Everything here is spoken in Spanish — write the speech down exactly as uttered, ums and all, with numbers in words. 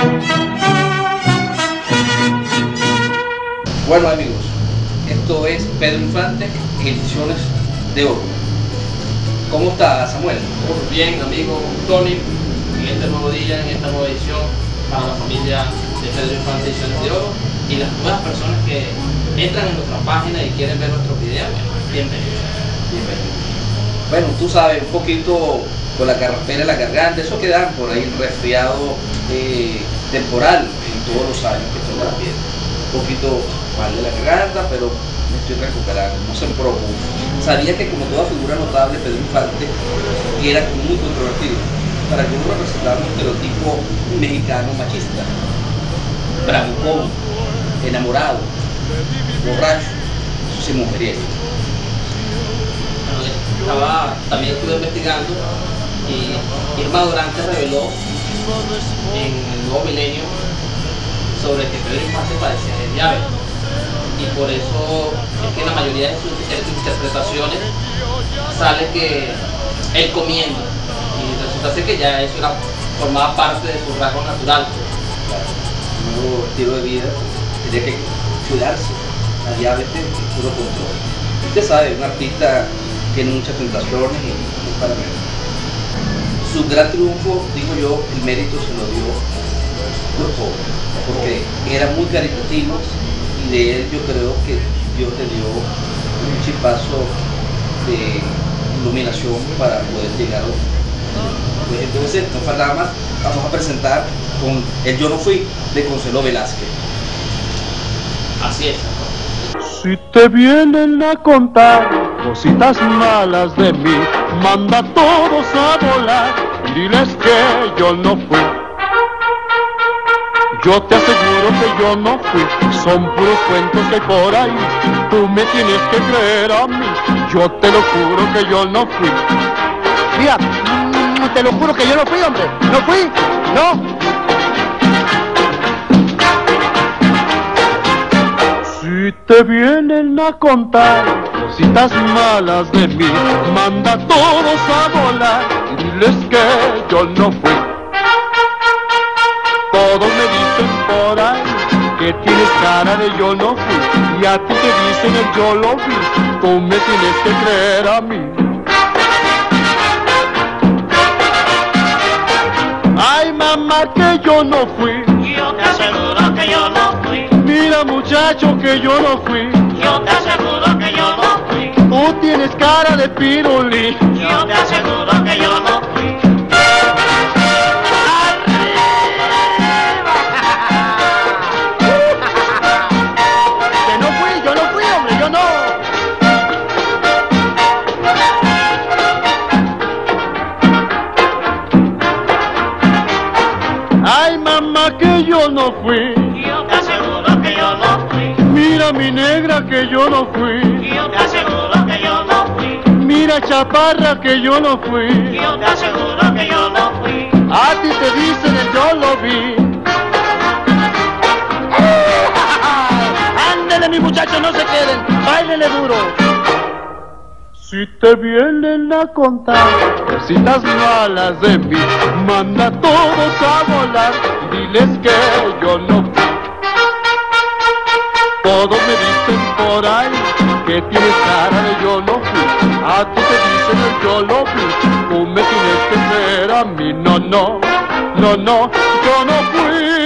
Bueno amigos, esto es Pedro Infante, Ediciones de Oro. ¿Cómo está Samuel? Muy bien, amigo Tony, en este nuevo día, en esta nueva edición para la familia de Pedro Infante Ediciones de Oro y las nuevas personas que entran en nuestra página y quieren ver nuestros videos, bueno, bienvenidos. Bienvenido. Bueno, tú sabes, un poquito con la carraspera en la garganta, eso que dan por ahí, resfriado eh, temporal en todos los años que toca la piel. Un poquito mal de la garganta, pero me estoy recuperando, no se preocupe. Sabía que como toda figura notable, Pedro Infante era muy controvertido. Para algunos representaba un estereotipo mexicano machista, bravucón, enamorado, borracho, sin mujeriego. Bueno, estaba, también estuve investigando y Irma Durante reveló en el nuevo milenio sobre que Pedro Infante padecía de diabetes. Y por eso es que en la mayoría de sus interpretaciones sale que él comiendo y resulta ser que ya eso era, formaba parte de su rasgo natural. Claro, un nuevo estilo de vida, tenía que cuidarse, la diabetes es puro control. Usted sabe, un artista tiene muchas tentaciones y no es para menos. Su gran triunfo, digo yo, el mérito se lo dio por pobre, porque era muy caritativo. Y de él yo creo que Dios le dio un chispazo de iluminación para poder llegar a pues entonces no falta nada más, vamos a presentar con el Yo no fui de Consuelo Velázquez. Así es. Si te vienen a contar cositas malas de mí, manda a todos a volar y diles que yo no fui. Yo te aseguro que yo no fui, son puros cuentos que hay por ahí. Tú me tienes que creer a mí, yo te lo juro que yo no fui. Mira, te lo juro que yo no fui, hombre. No fui, no. Si te vienen a contar cositas malas de mí, manda a todos a volar y diles que yo no fui. Todos me dicen por ahí que tienes cara de yo no fui, y a ti te dicen el yo lo vi, tú me tienes que creer a mí. Ay mamá que yo no fui, yo te aseguro que yo no fui. Mira muchacho que yo no fui, yo te aseguro que yo no fui. Tú tienes cara de pirulí, yo te aseguro que yo no fui. Ay mamá que yo no fui, yo te aseguro que yo no fui. Mira mi negra que yo no fui, yo te aseguro que yo no fui. Mira chaparra que yo no fui, yo te aseguro que yo no fui. A ti te dicen el yo lo vi. Ándele mi muchachos, no se queden, báilele duro. Si te vienen a contar cositas malas de mí, manda a todos a volar y diles que yo no fui. Todos me dicen por ahí que tienes cara de yo no fui, a ti te dicen el yo lo vi, tú me tienes que creer a mí. No, no, no, no, yo no fui.